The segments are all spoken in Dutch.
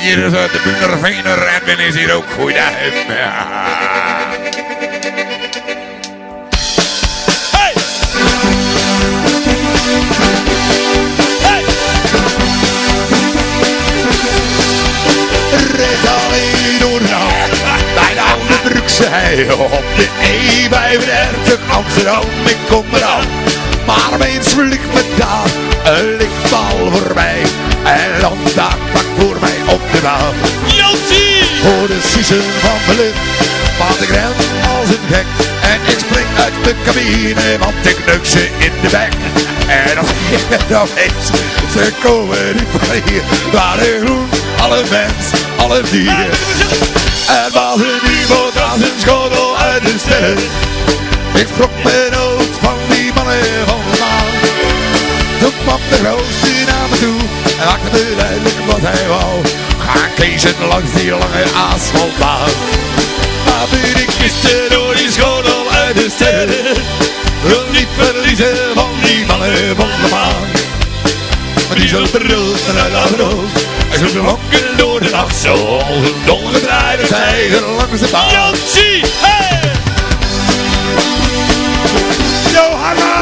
hier is de Bunnervener en Ben is hier ook. Goeiedag. Hey! Hey! Reed alleen door de nacht bij de oude Brugse hei op de E35 Amsterdam. Ik kom eraan, maar opeens vliegt me daar een lichtbal voorbij en dan daar vlak voor mij op de baan. Jansie! Voor de sussen van mijn lucht, want ik ren als een gek en ik spring uit de cabine, want ik neuk ze in de bek. En dan zie ik opeens, ze komen die hier, waar de groen, alle mens, alle dier. En was een iemand als een schotel uit de sterren. Ik schrok me dood van die mannen van de maan. Toen kwam de grootste naar me toe en maakte me duidelijk wat hij wou. Ga kiezen langs die lange asfaltbaan. Maar ben ik gisteren door die schotel uit de sterren. Wil niet verliezen van die mannen van de maan. Maar die zullen rood en uit aan rood. En zo dronken door de nacht, zoals een dolgedraaide tijger langs de baan. Jansie! Hey! Johanna!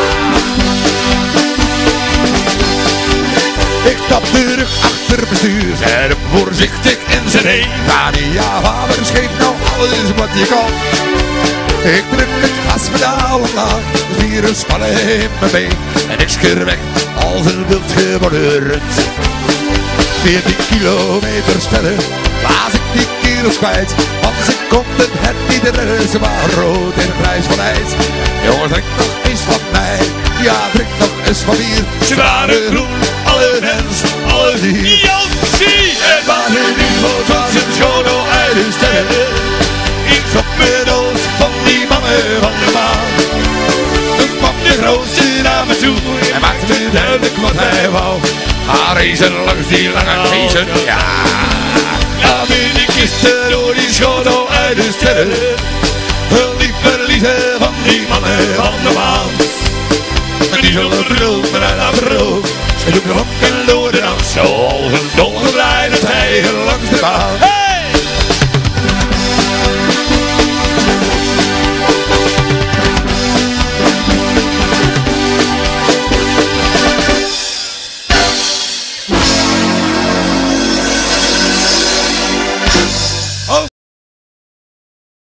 Ik stap terug achter bestuur, zet hem voorzichtig in zijn heen. Ja, vader, geef nou alles wat je kan. Ik druk het gaspedaal omlaag, de vieren spannen in mijn been. En ik scheur weg als een wild geworden rund. 14 kilometer verder blaas ik die kerels kwijt, want ze konden het niet redden, ze waren rood in de prijs van ijs. Jongens, drink nog eens van mij, ja, drink nog eens van bier. Ze waren groen, alle mens, alle dier. Jansie! Het was een nieuwboot, was een schotel uit de sterren. Ik schrok me dood van die mannen van de maan. Toen kwam de grootste naar me toe en maakte me duidelijk wat hij wou. Ga racen langs die lange kiezen, ja. Dan ben ik gisteren door die schotel uit de sterren. Wil niet verliezen van die mannen van de maan. En die zullen rood, maar uit aan rood. Ze doen dronken door de nacht, zoals een dol.